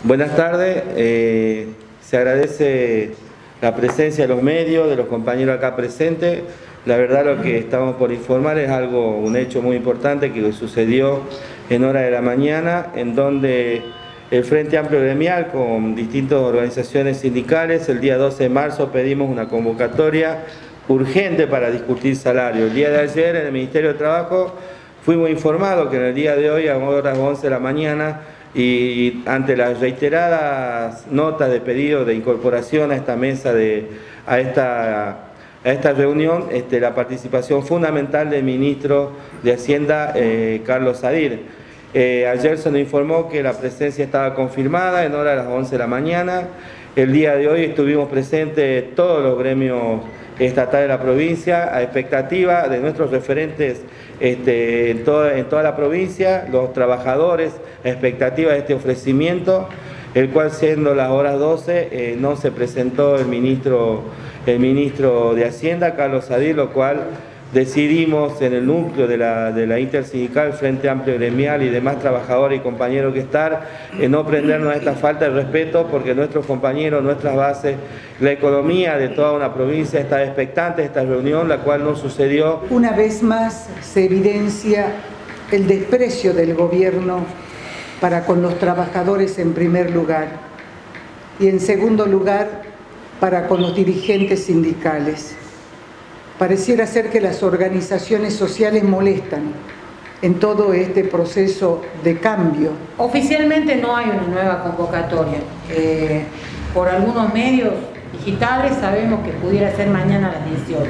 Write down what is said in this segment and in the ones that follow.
Buenas tardes, se agradece la presencia de los medios, de los compañeros acá presentes. La verdad lo que estamos por informar es un hecho muy importante que sucedió en hora de la mañana, en donde el Frente Amplio Gremial con distintas organizaciones sindicales, el día 12 de marzo pedimos una convocatoria urgente para discutir salario. El día de ayer en el Ministerio de Trabajo fuimos informados que en el día de hoy a horas 11 de la mañana y ante las reiteradas notas de pedido de incorporación a esta mesa, a esta reunión, la participación fundamental del ministro de Hacienda, Carlos Sadir. Ayer se nos informó que la presencia estaba confirmada en hora de las 11 de la mañana. El día de hoy estuvimos presentes todos los gremios estatales de la provincia, a expectativa de nuestros referentes en toda la provincia, los trabajadores, a expectativa de este ofrecimiento, el cual siendo las horas 12 no se presentó el ministro de Hacienda, Carlos Sadir, lo cual decidimos en el núcleo de la intersindical, Frente Amplio Gremial y demás trabajadores y compañeros que estar, no prendernos a esta falta de respeto, porque nuestros compañeros, nuestras bases, la economía de toda una provincia está expectante de esta reunión, la cual no sucedió. Una vez más se evidencia el desprecio del gobierno para con los trabajadores en primer lugar y en segundo lugar para con los dirigentes sindicales. Pareciera ser que las organizaciones sociales molestan en todo este proceso de cambio. Oficialmente no hay una nueva convocatoria. Por algunos medios digitales sabemos que pudiera ser mañana a las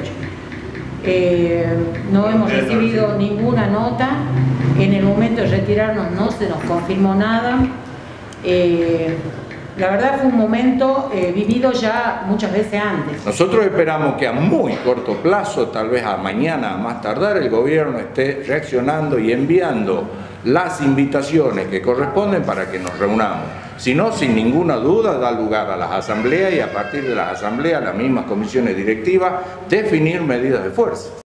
18. No hemos recibido ninguna nota. En el momento de retirarnos no se nos confirmó nada. La verdad fue un momento vivido ya muchas veces antes. Nosotros esperamos que a muy corto plazo, tal vez a mañana a más tardar, el gobierno esté reaccionando y enviando las invitaciones que corresponden para que nos reunamos. Si no, sin ninguna duda, da lugar a las asambleas y a partir de las asambleas, las mismas comisiones directivas, definir medidas de fuerza.